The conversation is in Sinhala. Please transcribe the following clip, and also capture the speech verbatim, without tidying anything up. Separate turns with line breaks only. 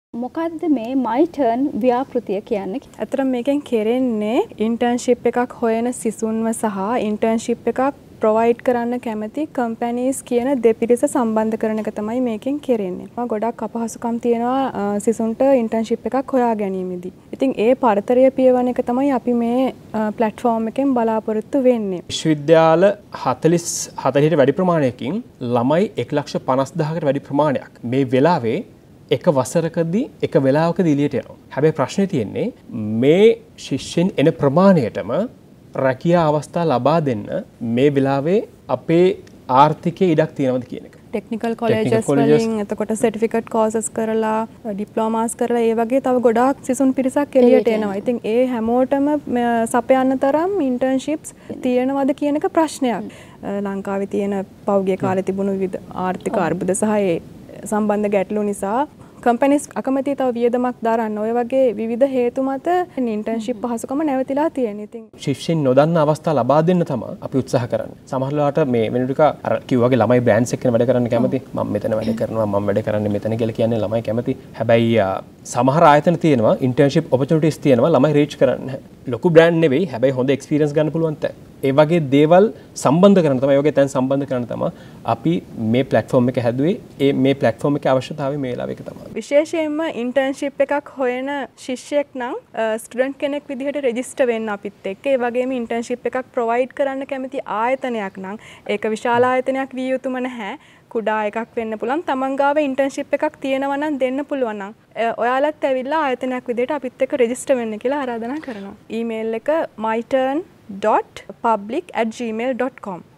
මොකද්ද මේ Myturn ව්‍යාපෘතිය කියන්නේ?
අතරම මේකෙන් කෙරෙන්නේ ඉන්ටර්න්ෂිප් එකක් හොයන සිසුන්ව සහ ඉන්ටර්න්ෂිප් එකක් ප්‍රොවයිඩ් කරන්න කැමති කම්පැනිස් කියන දෙපිරිස සම්බන්ධ කරන එක තමයි මේකෙන් කෙරෙන්නේ. මම ගොඩක් අපහසුකම් තියෙනවා සිසුන්ට ඉන්ටර්න්ෂිප් එකක් හොයා ගැනීමේදී. ඉතින් ඒ පරතරය පියවන එක තමයි අපි මේ ප්ලැට්ෆෝම් එකෙන් බලාපොරොත්තු වෙන්නේ.
විශ්වවිද්‍යාල හතළිස් හතළිහට වැඩි ප්‍රමාණයකින් ළමයි එක ලක්ෂ පනස් දහසකට වැඩි ප්‍රමාණයක් මේ වෙලාවේ එක වසරකදී එක වෙලාවකදී එළියට යනවා. හැබැයි ප්‍රශ්නේ තියෙන්නේ මේ ශිෂ්‍යයන් එන ප්‍රමාණයටම රැකියා අවස්ථා ලබා දෙන්න මේ වෙලාවේ අපේ ආර්ථිකයේ ඉඩක් තියෙනවද කියන එක.
ටෙක්නිකල් කොලෙජස් වලින් එතකොට සර්ටිෆිකේට් කෝසස් කරලා ඩිප්ලෝමාස් කරලා ඒ වගේ තව ගොඩාක් සිසුන් පිරිසක් එළියට එනවා. ඉතින් ඒ හැමෝටම සපයන්න තරම් ඉන්ටර්න්ෂිප්ස් තියෙනවද කියන එක ප්‍රශ්නයක්. ලංකාවේ තියෙන පෞද්ගලික කාලේ තිබුණු විවිධ ආර්ථික අර්බුද සහ ඒ සම්බන්ධ ගැටලු නිසා කම්පැනිස් අකමැති තව වියදමක් දරන්න ඔය වගේ විවිධ හේතු මත ඉන්ටර්න්ෂිප් පහසුකම නැවතිලා තියෙන. ඉතින්
ශිෂ්‍යයන් නොදන්න අවස්ථා ලබා දෙන්න තමයි අපි උත්සාහ කරන්නේ. සමහර වෙලාවට මේ වෙනටික අර කිව්වාගේ ළමයි බ්‍රෑන්ඩ්ස් එක්කන වැඩ කරන්න කැමති. මම මෙතන වැඩ කරනවා මම වැඩ කරන්නේ මෙතන කියලා කියන්නේ ළමයි කැමති. හැබැයි සමහර ආයතන තියෙනවා ඉන්ටර්න්ෂිප් ඔපචුනිටිස් තියෙනවා ළමයි රීච් කරන්න නැහැ. ලොකු බ්‍රෑන්ඩ් නෙවෙයි හැබැයි හොඳ එක්ස්පීරියන්ස් ගන්න පුළුවන් තැන්. ඒ වගේ දේවල් සම්බන්ධ කරන තමයි ඔයගේ තැන් සම්බන්ධ කරන තමයි අපි මේ ප්ලැට්ෆෝම් එක හැදුවේ. ඒ මේ ප්ලැට්ෆෝම් එකේ අවශ්‍යතාවය මේ වෙලාවේ එක තමයි.
විශේෂයෙන්ම ඉන්ටර්න්ෂිප් එකක් හොයන ශිෂ්‍යයෙක් නම් ස්ටුඩන්ට් කෙනෙක් විදිහට රෙජිස්ටර් වෙන්න අපිත් එක්ක. ඒ වගේම ඉන්ටර්න්ෂිප් එකක් ප්‍රොවයිඩ් කරන්න කැමති ආයතනයක් නම් ඒක විශාල ආයතනයක් විය යුතුම නැහැ. කුඩා එකක් වෙන්න පුළුවන්. තමන් ගාව ඉන්ටර්න්ෂිප් එකක් තියෙනවා නම් දෙන්න පුළුවන් නම් ඔයාලත් ඇවිල්ලා ආයතනයක් විදිහට අපිත් එක්ක රෙජිස්ටර් වෙන්න කියලා ආරාධනා කරනවා. ඊමේල් එක myturn dot public at gmail dot com